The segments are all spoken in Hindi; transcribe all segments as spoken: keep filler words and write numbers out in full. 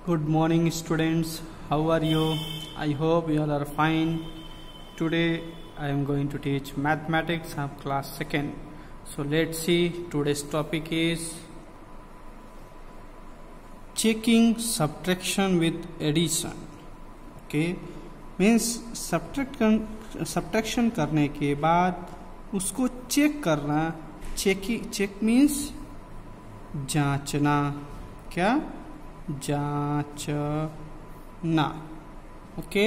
Good morning, students. How are you? I hope you all are fine. Today I am going to teach mathematics of class second. So let's see. Today's topic is checking subtraction with addition. Okay, means subtraction subtraction करने के बाद उसको चेक करना. चेकिंग चेक मीन्स जांचना. क्या? जांचना. Okay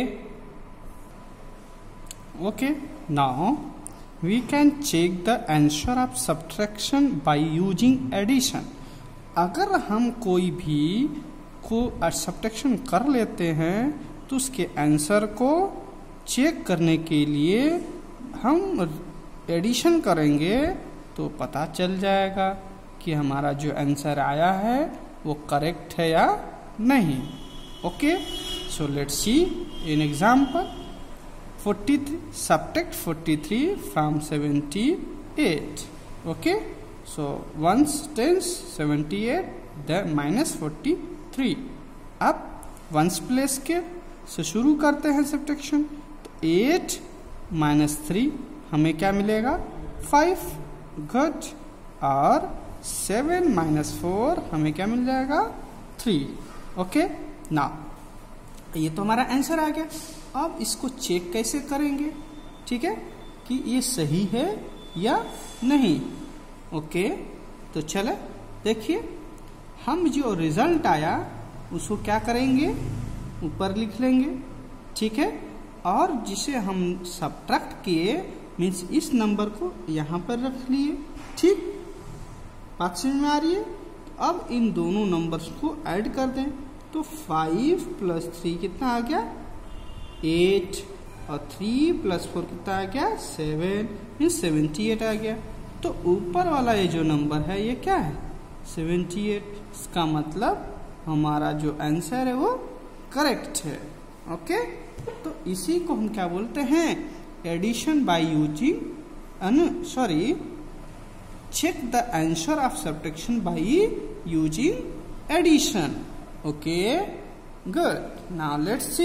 okay now we can check the answer of subtraction by using addition. अगर हम कोई भी को सब्ट्रैक्शन कर लेते हैं तो उसके आंसर को चेक करने के लिए हम एडिशन करेंगे तो पता चल जाएगा कि हमारा जो आंसर आया है वो करेक्ट है या नहीं. Okay, so let's see in example. Forty three subtract forty three from seventy eight. Okay, so ones tens seventy eight then minus forty three. अब वंस प्लेस के से शुरू करते हैं सब्ट्रैक्शन. तो एट माइनस थ्री हमें क्या मिलेगा? फाइव. गुड. और सेवन माइनस फोर हमें क्या मिल जाएगा? थ्री. ओके ना, ये तो हमारा आंसर आ गया. अब इसको चेक कैसे करेंगे? ठीक है, कि ये सही है या नहीं. ओके, तो चले देखिए, हम जो रिजल्ट आया उसको क्या करेंगे? ऊपर लिख लेंगे. ठीक है, और जिसे हम सब्ट्रैक्ट किए मीन्स इस नंबर को यहाँ पर रख लिए. ठीक, बात समझ में आ रही है? अब इन दोनों नंबर्स को ऐड कर दें तो फाइव प्लस थ्री कितना आ गया? एट. और थ्री प्लस फोर कितना आ गया? सेवन. मीन्स सेवेंटी एट आ गया. तो ऊपर वाला ये जो नंबर है ये क्या है? Seventy eight. इसका मतलब हमारा जो आंसर है वो करेक्ट है. ओके, तो इसी को हम क्या बोलते हैं? Addition by using sorry check the answer of subtraction by using addition. Okay, good. Now let's see.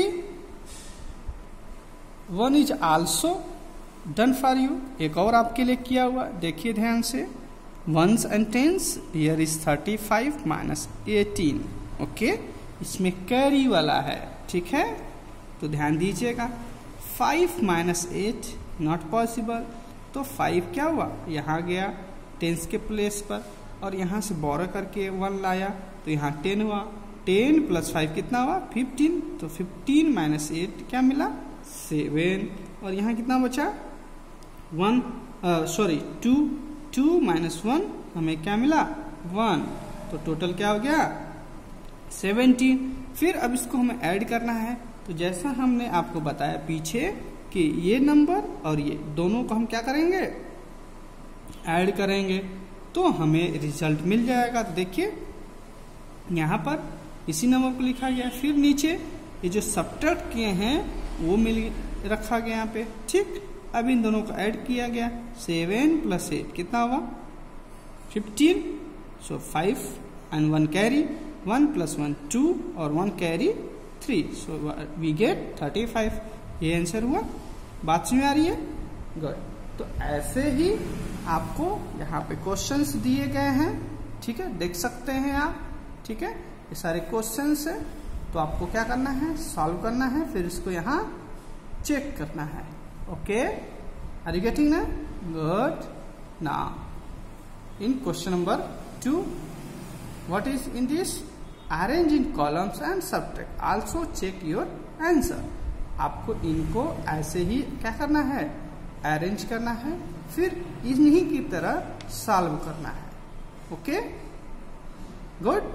One is also done for you. एक और आपके लिए किया हुआ. देखिए ध्यान से. Ones and tens. Here is thirty five minus eighteen. Okay, इसमें कैरी वाला है. ठीक है, तो ध्यान दीजिएगा. Five minus eight not possible. तो फाइव क्या हुआ? यहाँ गया टेंस के प्लेस पर और यहाँ से बोरो करके वन लाया तो यहाँ टेन हुआ. टेन प्लस फाइव कितना हुआ? फिफ्टीन. तो फिफ्टीन माइनस एट क्या मिला? सेवन. और यहाँ कितना बचा? One. Sorry two. Two minus one हमें क्या मिला? वन. तो टोटल क्या हो गया? सेवेंटीन. फिर अब इसको हमें ऐड करना है. तो जैसा हमने आपको बताया पीछे कि ये नंबर और ये दोनों को हम क्या करेंगे? ऐड करेंगे तो हमें रिजल्ट मिल जाएगा. तो देखिए यहाँ पर इसी नंबर को लिखा गया. फिर नीचे ये जो सब्ट्रैक्ट किए हैं वो मिल रखा गया यहाँ पे. ठीक, अब इन दोनों को ऐड किया गया. सेवन प्लस एट कितना हुआ? Fifteen. So five and one carry. One plus one two और one carry three. So we get thirty five. ये आंसर हुआ. बात समझ में आ रही है? गुड. तो ऐसे ही आपको यहाँ पे क्वेश्चंस दिए गए हैं. ठीक है, देख सकते हैं आप. ठीक है, ये सारे क्वेश्चंस है. तो आपको क्या करना है? सॉल्व करना है. फिर इसको यहाँ चेक करना है. ओके, आर यू गेटिंग ना? Good. Now in question number two, what is in this? Arrange in columns and subtract. Also check your answer. आपको इनको ऐसे ही क्या करना है? अरेंज करना है. फिर इन्हीं की तरह सॉल्व करना है. Okay, good.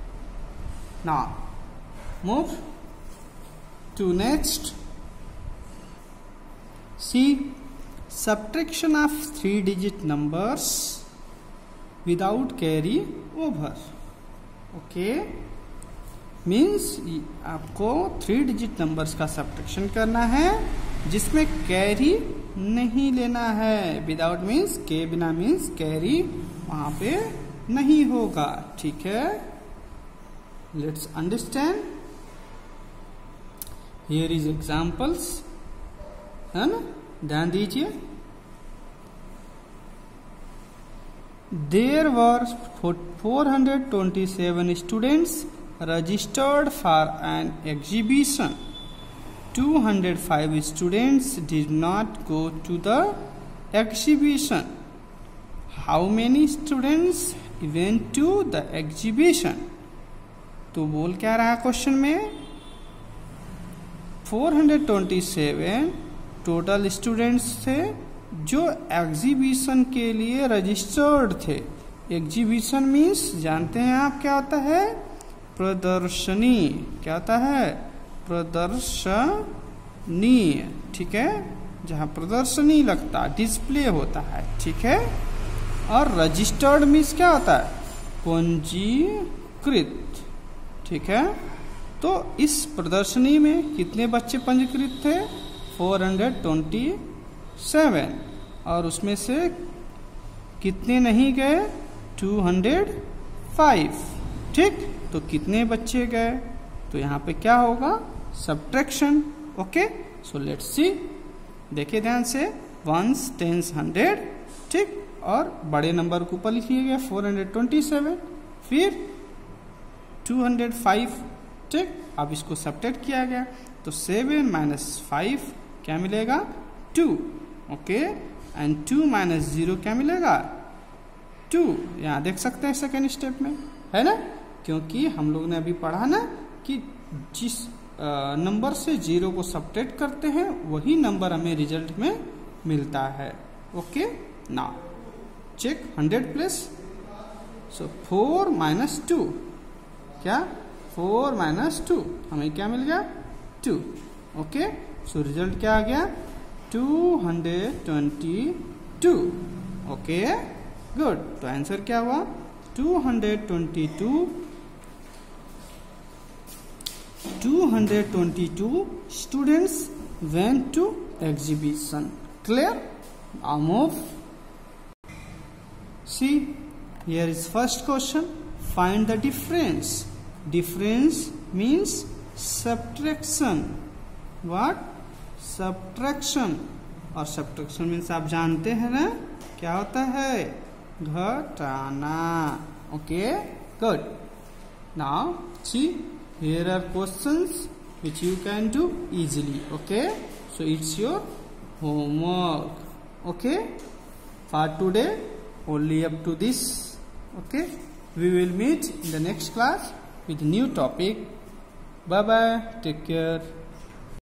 Now move to next. See subtraction of three digit numbers without carry over. Okay, means आपको थ्री डिजिट नंबर्स का सब्ट्रैक्शन करना है जिसमें कैरी नहीं लेना है. विदाउट मीन्स के बिना मीन्स कैरी वहां पे नहीं होगा. ठीक है, let's understand. Here is examples, है ना, ध्यान दीजिए। There were four hundred twenty-seven students registered for an exhibition. two hundred five students did not go to the exhibition. How many students went to the exhibition? तो बोल क्या रहा है क्वेश्चन में, four hundred twenty-seven total students थे जो एग्जीबिशन के लिए रजिस्टर्ड थे। एग्जीबिशन मीन्स जानते हैं आप क्या होता है, प्रदर्शनी। क्या होता है, प्रदर्शनी, ठीक है, जहाँ प्रदर्शनी लगता, डिस्प्ले होता है, ठीक है। और रजिस्टर्ड मीन्स क्या होता है, पंजीकृत, ठीक है। तो इस प्रदर्शनी में कितने बच्चे पंजीकृत थे, four hundred twenty-seven, और उसमें से कितने नहीं गए, two hundred five, ठीक। तो कितने बच्चे गए, तो यहाँ पे क्या होगा, subtraction. Okay, so let's see, देखिए ध्यान से, वंस, टेंस, हंड्रेड, ठीक, और बड़े नंबर को ऊपर लिखिए गया four hundred twenty-seven, फिर two hundred five, ठीक। अब इसको सब्ट्रैक्ट किया गया तो seven माइनस फाइव क्या मिलेगा, two, okay, and two minus zero क्या मिलेगा, two। यहाँ देख सकते हैं सेकेंड स्टेप में, है ना, क्योंकि हम लोग ने अभी पढ़ा ना कि जिस नंबर से जीरो को सब्ट्रैक्ट करते हैं वही नंबर हमें रिजल्ट में मिलता है। Okay, now check hundred plus, so four minus two, क्या, फोर माइनस टू, हमें क्या मिल गया, टू। ओके, सो रिजल्ट क्या आ गया, two hundred twenty two. Okay, good, तो आंसर क्या हुआ, two hundred twenty two, two hundred twenty-two students went to exhibition. Clear? Now move. See, here is first question. Find the difference. Difference means subtraction. What? Subtraction. और subtraction means आप जानते हैं ना क्या होता है, घटाना। Okay, good. Now see, here are questions which you can do easily. Okay, so it's your homework. Okay, for today only up to this. Okay, we will meet in the next class with new topic. Bye bye, take care.